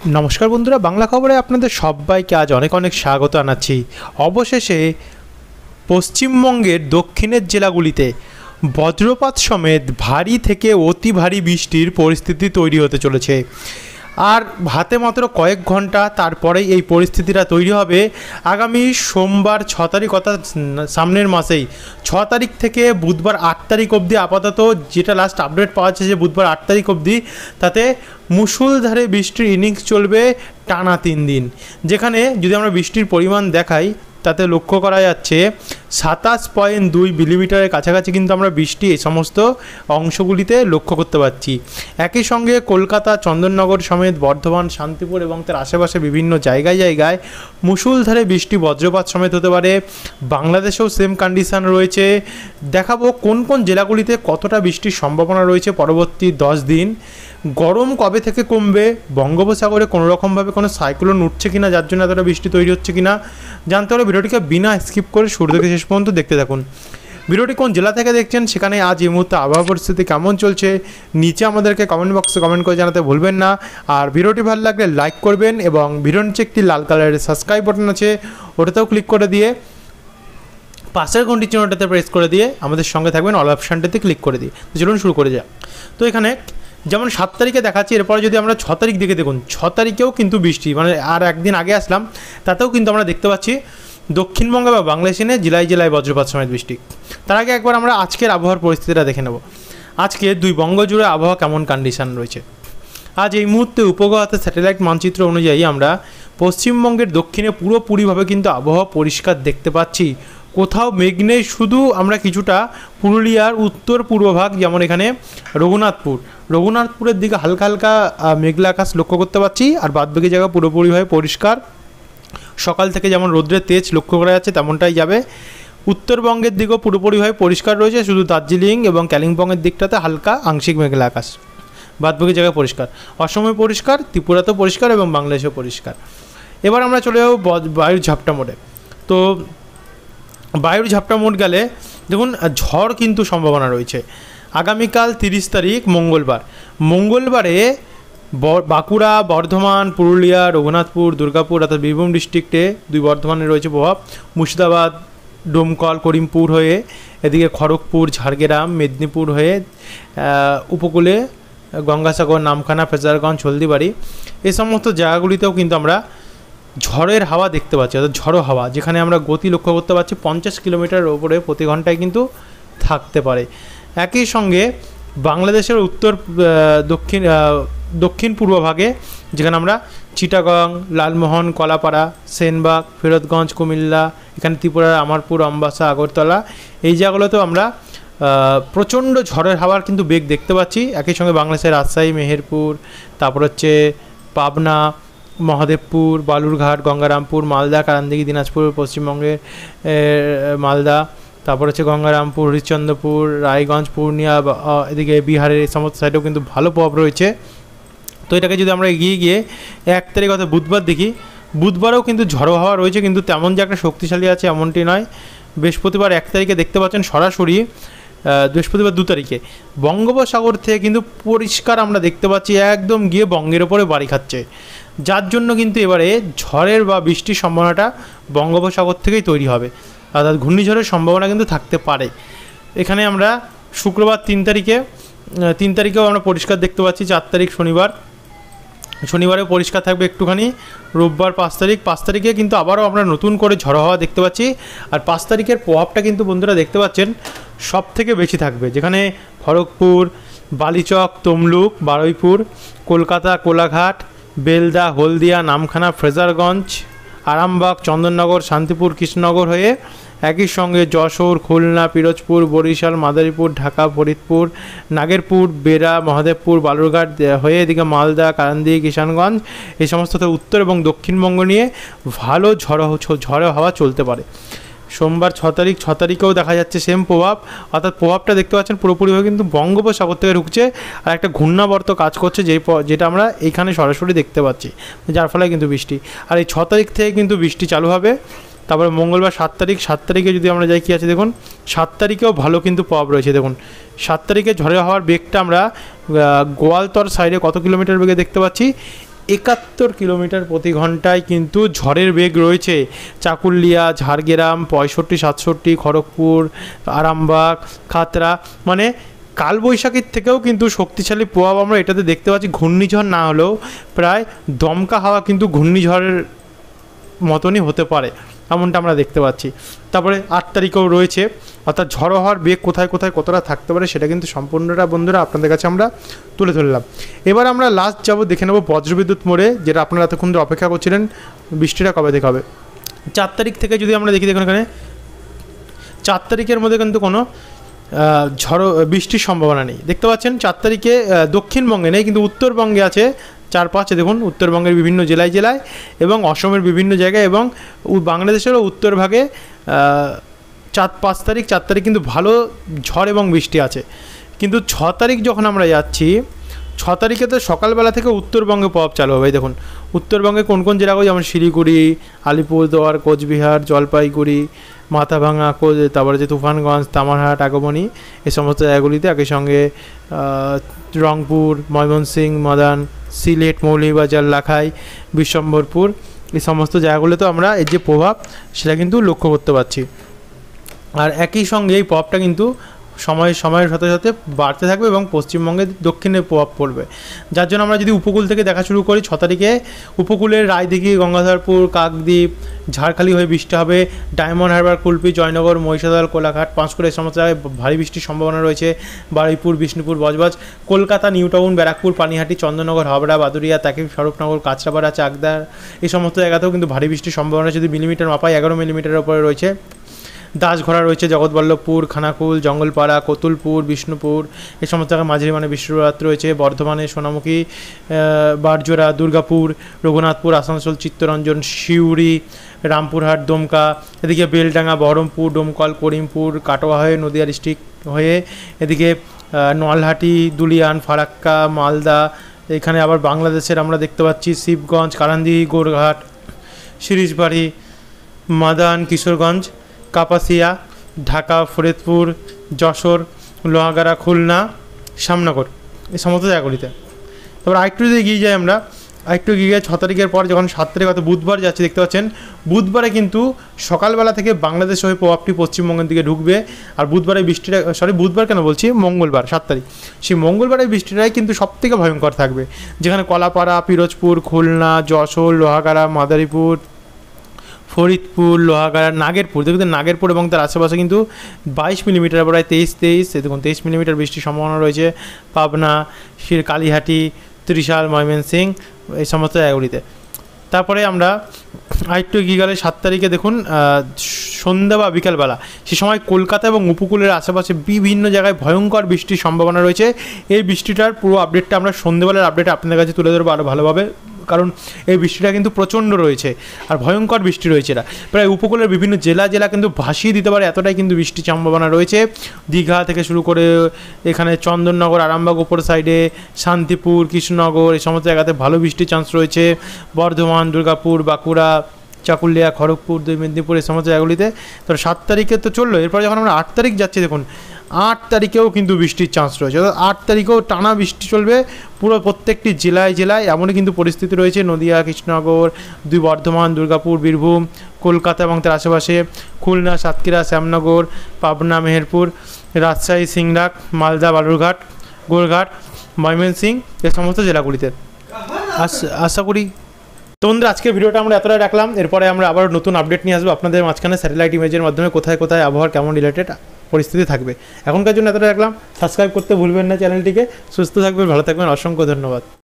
নমস্কার বন্ধুরা, বাংলা খবরে আপনাদের সবাইকে আজ অনেক অনেক স্বাগত জানাচ্ছি। অবশেষে পশ্চিমবঙ্গের দক্ষিণের জেলাগুলিতে বজ্রপাত সমেত ভারী থেকে অতি ভারী বৃষ্টির পরিস্থিতি তৈরি হতে চলেছে। আর হাতে মাত্র কয়েক ঘন্টা তারপরেই এই পরিস্থিতিটা তৈরি হবে। আগামী সোমবার 6 তারিখ, অর্থাৎ সামনের মাসেই 6 তারিখ থেকে বুধবার 8 তারিখ অবধি, আপাতত যেটা লাস্ট আপডেট পাওয়া যাচ্ছে যে বুধবার 8 তারিখ অবধি, তাতে মুষলধারে বৃষ্টির ইনিংস চলবে টানা 3 দিন। যেখানে যদি আমরা বৃষ্টির পরিমাণ দেখাই তাতে লক্ষ্য করা যাচ্ছে 27.2 মিলিমিটারের কাছাকাছি কিন্তু আমরা বৃষ্টি এই সমস্ত অংশগুলিতে লক্ষ্য করতে পারছি। একই সঙ্গে কলকাতা, চন্দননগর সমেত বর্ধমান, শান্তিপুর এবং তার আশেপাশে বিভিন্ন জায়গায় মুষলধারে বৃষ্টি বজ্রপাত সমেত হতে পারে। বাংলাদেশেও সেম কন্ডিশান রয়েছে। দেখাবো কোন কোন জেলাগুলিতে কতটা বৃষ্টির সম্ভাবনা রয়েছে পরবর্তী 10 দিন। গরম কবে থেকে কমবে, বঙ্গোপসাগরে কোনো রকমভাবে কোনো সাইক্লোন উঠছে কিনা যার জন্য এতটা বৃষ্টি তৈরি হচ্ছে কিনা জানতে হলে ভিডিওটিকে বিনা স্কিপ করে শুরু থেকে শেষ পর্যন্ত দেখতে থাকুন। ভিডিওটি কোন জেলা থেকে দেখছেন, সেখানে আজ এই মুহূর্তে আবহাওয়া পরিস্থিতি কেমন চলছে নিচে আমাদেরকে কমেন্ট বক্সে কমেন্ট করে জানাতে ভুলবেন না। আর ভিডিওটি ভালো লাগলে লাইক করবেন এবং ভিডিওর নিচে একটি লাল কালারের সাবস্ক্রাইব বাটন আছে, ওটাতেও ক্লিক করে দিয়ে পাশের ঘন্টি চিহ্নটাতে প্রেস করে দিয়ে আমাদের সঙ্গে থাকবেন, অল অপশানটাতে ক্লিক করে দিয়ে। তো চলুন শুরু করে যাক। তো এখানে যেমন 7 তারিখে দেখাচ্ছি, এরপরে যদি আমরা 6 তারিখ দেখে দেখুন, 6 তারিখেও কিন্তু বৃষ্টি, মানে আর একদিন আগে আসলাম, তাতেও কিন্তু আমরা দেখতে পাচ্ছি দক্ষিণবঙ্গে বা বাংলাদেশে জেলায় জেলায় বজ্রপাত সমেত বৃষ্টি। তার আগে একবার আমরা আজকের আবহাওয়ার পরিস্থিতিটা দেখে নেব। আজকে 2 বঙ্গ জুড়ে আবহাওয়া কেমন কন্ডিশন রয়েছে। আজ এই মুহূর্তে উপগ্রহতে স্যাটেলাইট মানচিত্র অনুযায়ী আমরা পশ্চিমবঙ্গের দক্ষিণে পুরোপুরিভাবে কিন্তু আবহাওয়া পরিষ্কার দেখতে পাচ্ছি। কোথাও মেঘ নেই, শুধু আমরা কিছুটা পুরুলিয়ার উত্তর পূর্ব ভাগ, যেমন এখানে রঘুনাথপুরের দিকে হালকা হালকা মেঘলা আকাশ লক্ষ্য করতে পারছি। আর বাদবাকি জায়গা পুরোপুরিভাবে পরিষ্কার। সকাল থেকে যেমন রৌদ্রের তেজ লক্ষ্য করা যাচ্ছে তেমনটাই যাবে। উত্তরবঙ্গের দিকেও পুরোপুরিভাবে পরিষ্কার রয়েছে, শুধু দার্জিলিং এবং কালিম্পংয়ের দিকটাতে হালকা আংশিক মেঘলা আকাশ, বাদবাকি জায়গায় পরিষ্কার। অসমে পরিষ্কার, ত্রিপুরাতেও পরিষ্কার এবং বাংলাদেশেও পরিষ্কার। এবার আমরা চলে যাবো বায়ুর ঝাপটা মোডে। তো বায়ুর ঝাপটা মোড গেলে দেখুন ঝড় কিন্তু সম্ভাবনা রয়েছে। আগামীকাল 30 তারিখ মঙ্গলবারে বাঁকুড়া, বর্ধমান, পুরুলিয়া, রঘুনাথপুর, দুর্গাপুর অর্থাৎ বীরভূম ডিস্ট্রিক্টে 2 বর্ধমানে রয়েছে প্রভাব। মুর্শিদাবাদ, ডোমকল, করিমপুর হয়ে এদিকে খড়গপুর, ঝাড়গ্রাম, মেদিনীপুর হয়ে উপকূলে গঙ্গাসাগর, নামখানা, ফেজারগঞ্জ, হলদিবাড়ি, এই সমস্ত জায়গাগুলিতেও কিন্তু আমরা ঝড়ের হাওয়া দেখতে পাচ্ছি, অর্থাৎ ঝড়ো হাওয়া, যেখানে আমরা গতি লক্ষ্য করতে পারছি 50 কিলোমিটার ওপরে প্রতি ঘন্টায় কিন্তু থাকতে পারে। একই সঙ্গে বাংলাদেশের উত্তর দক্ষিণ পূর্ব ভাগে, যেখানে আমরা চিটাগং, লালমোহন, কলাপাড়া, সেনবাগ, ফেরতগঞ্জ, কুমিল্লা, এখানে ত্রিপুরার আমারপুর, আমবাসা, আগরতলা, এই জায়গাগুলোতেও আমরা প্রচণ্ড ঝড়ের হাওয়ার কিন্তু বেগ দেখতে পাচ্ছি। একই সঙ্গে বাংলাদেশের রাজশাহী, মেহেরপুর, তারপর হচ্ছে পাবনা, মহাদেবপুর, বালুরঘাট, গঙ্গারামপুর, মালদা, কারান্দিঘি, দিনাজপুর, পশ্চিমবঙ্গের মালদা, তারপর হচ্ছে গঙ্গারামপুর, হরিশ্চন্দ্রপুর, রায়গঞ্জ, পূর্ণিয়া, এদিকে বিহারের এই সমস্ত সাইডেও কিন্তু ভালো প্রভাব রয়েছে। তো এটাকে যদি আমরা এগিয়ে গিয়ে 1 তারিখ অর্থাৎ বুধবার দেখি, বুধবারেও কিন্তু ঝড়ো হাওয়া রয়েছে, কিন্তু তেমন যে একটা শক্তিশালী আছে এমনটি নয়। বৃহস্পতিবার 1 তারিখে দেখতে পাচ্ছেন সরাসরি, বৃহস্পতিবার 2 তারিখে বঙ্গোপসাগর থেকে কিন্তু পরিষ্কার আমরা দেখতে পাচ্ছি একদম গিয়ে বঙ্গের ওপরে বাড়ি খাচ্ছে, যার জন্য কিন্তু এবারে ঝড়ের বা বৃষ্টির সম্ভাবনাটা বঙ্গোপসাগর থেকেই তৈরি হবে, অর্থাৎ ঘূর্ণিঝড়ের সম্ভাবনা কিন্তু থাকতে পারে। এখানে আমরা শুক্রবার 3 তারিখেও আমরা পরিষ্কার দেখতে পাচ্ছি। 4 তারিখ শনিবারেও পরিষ্কার থাকবে একটুখানি। রোববার 5 তারিখে কিন্তু আবারও আমরা নতুন করে ঝড়ো হাওয়া দেখতে পাচ্ছি। আর 5 তারিখের প্রভাবটা কিন্তু বন্ধুরা দেখতে পাচ্ছেন সব থেকে বেশি থাকবে, যেখানে খড়গপুর, বালিচক, তমলুক, বারুইপুর, কলকাতা, কোলাঘাট, বেলদা, হলদিয়া, নামখানা, ফ্রেজারগঞ্জ, আরামবাগ, চন্দননগর, শান্তিপুর, কৃষ্ণনগর হয়ে একই সঙ্গে যশোর, খুলনা, পিরোজপুর, বরিশাল, মাদারীপুর, ঢাকা, ফরিদপুর, নাগেরপুর, বেড়া, মহাদেবপুর, বালুরঘাট হয়ে এদিকে মালদা, কারান্দি, কিষানগঞ্জ, এই সমস্ত উত্তর এবং দক্ষিণবঙ্গ নিয়ে ভালো ঝড়ো হাওয়া চলতে পারে। সোমবার 6 তারিখেও দেখা যাচ্ছে সেম প্রভাব, অর্থাৎ প্রভাবটা দেখতে পাচ্ছেন পুরোপুরিভাবে কিন্তু বঙ্গোপসাগর থেকে ঢুকছে আর একটা ঘূর্ণাবর্ত কাজ করছে, যেটা আমরা এইখানে সরাসরি দেখতে পাচ্ছি, যার ফলে কিন্তু বৃষ্টি। আর এই 6 তারিখ থেকে কিন্তু বৃষ্টি চালু হবে। তারপরে মঙ্গলবার 7 তারিখে যদি আমরা যাই, কী আছে দেখুন, 7 তারিখেও ভালো কিন্তু প্রভাব রয়েছে। দেখুন 7 তারিখে ঝড়ে হওয়ার বেগটা আমরা গোয়ালতর সাইডে কত কিলোমিটার বেগে দেখতে পাচ্ছি, 71 কিলোমিটার প্রতি ঘন্টায় কিন্তু ঝড়ের বেগ রয়েছে। চাকুলিয়া, ঝাড়গ্রাম 65-67, খড়গপুর, আরামবাগ, খাতড়া, মানে কালবৈশাখীর থেকেও কিন্তু শক্তিশালী প্রভাব আমরা এটাতে দেখতে পাচ্ছি। ঘূর্ণিঝড় না হলেও প্রায় দমকা হাওয়া কিন্তু ঘূর্ণিঝড়ের মতনই হতে পারে, এমনটা আমরা দেখতে পাচ্ছি। তারপরে 8 তারিখেও রয়েছে, অর্থাৎ ঝড়ো হওয়ার বেগ কোথায় কোথায় কতটা থাকতে পারে সেটা কিন্তু সম্পূর্ণটা বন্ধুরা আপনাদের কাছে আমরা তুলে ধরলাম। এবার আমরা লাস্ট যাব, দেখে নেব বজ্রবিদ্যুৎ মোড়ে, যেটা আপনারা এতক্ষণ ধরে অপেক্ষা করছিলেন বৃষ্টিটা কবে থেকে হবে। 4 তারিখ থেকে যদি আমরা দেখি, দেখুন এখানে 4 তারিখের মধ্যে কিন্তু কোনো ঝড়ো বৃষ্টির সম্ভাবনা নেই। দেখতে পাচ্ছেন 4 তারিখে দক্ষিণবঙ্গে নেই, কিন্তু উত্তরবঙ্গে আছে 4-5, দেখুন উত্তরবঙ্গের বিভিন্ন জেলায় জেলায় এবং অসমের বিভিন্ন জায়গায় এবং বাংলাদেশেরও উত্তর ভাগে 4-5 তারিখ 4 তারিখ কিন্তু ভালো ঝড় এবং বৃষ্টি আছে। কিন্তু 6 তারিখ যখন আমরা যাচ্ছি, 6 তারিখে তো সকালবেলা থেকে উত্তরবঙ্গে প্রভাব চালু হবে। দেখুন উত্তরবঙ্গে কোন কোন জেলাগুলো, যেমন শিলিগুড়ি, আলিপুরদুয়ার, কোচবিহার, জলপাইগুড়ি, মাথাভাঙা, তারপরে যে তুফানগঞ্জ, তামারহাট, আগমনী, এই সমস্ত জায়গাগুলিতে, একই সঙ্গে রংপুর, ময়মনসিংহ, মাদান, সিলেট, মৌলভীবাজার, লাখাই, বিশ্বম্বরপুর, এই সমস্ত জায়গাগুলোতে আমরা এর যে প্রভাব সেটা কিন্তু লক্ষ্য করতে পারছি। আর একই সঙ্গে এই প্রভাবটা কিন্তু সময়ের সাথে সাথে বাড়তে থাকবে এবং পশ্চিমবঙ্গের দক্ষিণে প্রভাব পড়বে। যার জন্য আমরা যদি উপকূল থেকে দেখা শুরু করি, 6 তারিখে উপকূলের রায়দিঘি, গঙ্গাধরপুর, কাকদ্বীপ, ঝাড়খালি হয়ে বৃষ্টি হবে। ডায়মন্ড হারবার, কুলপি, জয়নগর, মহিষাদল, কোলাঘাট, পাঁশকুড়া, এই সমস্ত জায়গায় ভারী বৃষ্টির সম্ভাবনা রয়েছে। বারুইপুর, বিষ্ণুপুর, বজবজ, কলকাতা, নিউ টাউন, ব্যারাকপুর, পানিহাটি, চন্দননগর, হাবড়া, বাদুরিয়া, তাকিব, স্বরূপনগর, কাঁচরাপাড়া, চাকদার, এই সমস্ত জায়গাতেও কিন্তু ভারী বৃষ্টির সম্ভাবনা যদি মিলিমিটার মাপায় 11 মিলিমিটারের উপরে রয়েছে। দাসঘরা রয়েছে, জগৎবল্লভপুর, খানাকুল, জঙ্গলপাড়া, কতুলপুর, বিষ্ণুপুর, এই সমস্ত জায়গায় মাঝারি মানে বৃষ্টিপাত রয়েছে। বর্ধমানে সোনামুখী, বারজোড়া, দুর্গাপুর, রঘুনাথপুর, আসানসোল, চিত্তরঞ্জন, সিউড়ি, রামপুরহাট, দমকা, এদিকে বেলডাঙ্গা, বহরমপুর, ডোমকল, করিমপুর, কাটোয়া হয়ে নদিয়া ডিস্ট্রিক্ট হয়ে এদিকে নলহাটি, দুলিয়ান, ফারাক্কা, মালদা, এখানে আবার বাংলাদেশের আমরা দেখতে পাচ্ছি শিবগঞ্জ, কালান্দি, গোরঘাট, শিরিশবাড়ি, মাদান, কিশোরগঞ্জ, কাপাসিয়া, ঢাকা, ফরিদপুর, যশোর, লোহাগাড়া, খুলনা, শ্যামনগর, এই সমস্ত জায়গাগুলিতে। তারপর আরেকটু যদি এগিয়ে যাই আমরা, আরেকটু এগিয়ে গিয়ে 6 তারিখের পর যখন 7 তারিখ অর্থাৎ বুধবার যাচ্ছে, দেখতে পাচ্ছেন বুধবারে কিন্তু সকালবেলা থেকে বাংলাদেশ হয়ে প্রভাবটি পশ্চিমবঙ্গের দিকে ঢুকবে। আর বুধবারে বৃষ্টিটা, বুধবার কেন বলছি, মঙ্গলবার 7 তারিখ, সেই মঙ্গলবারের বৃষ্টিটাই কিন্তু সবথেকে ভয়ঙ্কর থাকবে, যেখানে কলাপাড়া, পিরোজপুর, খুলনা, যশোর, লোহাগাড়া, মাদারীপুর, ফরিদপুর, লোহাগাড়া, নাগেরপুর, দেখুন নাগেরপুর এবং তার আশেপাশে কিন্তু 22 মিলিমিটার, প্রায় 23 দেখুন 23 মিলিমিটার বৃষ্টির সম্ভাবনা রয়েছে। পাবনা, কালীহাটি, ত্রিশাল, ময়মনসিংহ, এই সমস্ত জায়গাগুলিতে। তারপরে আমরা আরেকটু এগিয়ে গেলে 7 তারিখে দেখুন সন্ধ্যা বা বিকালবেলা, সে সময় কলকাতা এবং উপকূলের আশেপাশে বিভিন্ন জায়গায় ভয়ঙ্কর বৃষ্টির সম্ভাবনা রয়েছে। এই বৃষ্টিটার পুরো আপডেটটা আমরা সন্ধ্যেবেলার আপডেটে আপনাদের কাছে তুলে ধরবো আরও ভালোভাবে, কারণ এই বৃষ্টিটা কিন্তু প্রচণ্ড রয়েছে আর ভয়ঙ্কর বৃষ্টি রয়েছে। এটা প্রায় উপকূলের বিভিন্ন জেলা কিন্তু ভাসিয়ে দিতে পারে, এতটাই কিন্তু বৃষ্টির সম্ভাবনা রয়েছে। দীঘা থেকে শুরু করে এখানে চন্দননগর, আরামবাগ উপর সাইডে, শান্তিপুর, কৃষ্ণনগর, এই সমস্ত জায়গাতে ভালো বৃষ্টির চান্স রয়েছে। বর্ধমান, দুর্গাপুর, বাঁকুড়া, চাকুলিয়া, খড়গপুর, 2 মেদিনীপুর, এই সমস্ত জায়গাগুলিতে। তো 7 তারিখে তো চললো, এরপরে যখন আমরা 8 তারিখ যাচ্ছি, দেখুন 8 তারিখেও কিন্তু বৃষ্টির চান্স রয়েছে, অর্থাৎ 8 তারিখেও টানা বৃষ্টি চলবে পুরো প্রত্যেকটি জেলায় জেলায়। এমনই কিন্তু পরিস্থিতি রয়েছে নদিয়া, কৃষ্ণনগর, বর্ধমান, দুর্গাপুর, বীরভূম, কলকাতা এবং তার আশেপাশে, খুলনা, সাতক্ষীরা, শ্যামনগর, পাবনা, মেহেরপুর, রাজশাহী, সিংড়াক, মালদা, বালুরঘাট, গোরঘাট, ময়মনসিংহ, এই সমস্ত জেলাগুলিতে। আশা করি তো বন্ধুরা আজকের ভিডিওটা আমরা এতটাই রাখলাম। এরপরে আমরা আবার নতুন আপডেট নিয়ে আসবো আপনাদের মাঝখানে, স্যাটেলাইট ইমেজের মাধ্যমে কোথায় কোথায় আবহাওয়ার কেমন রিলেটেড পরিস্থিতি থাকবে। এখনকার জন্য এতটাই রাখলাম, সাবস্ক্রাইব করতে ভুলবেন না চ্যানেলটিকে। সুস্থ থাকবেন, ভালো থাকবেন, অসংখ্য ধন্যবাদ।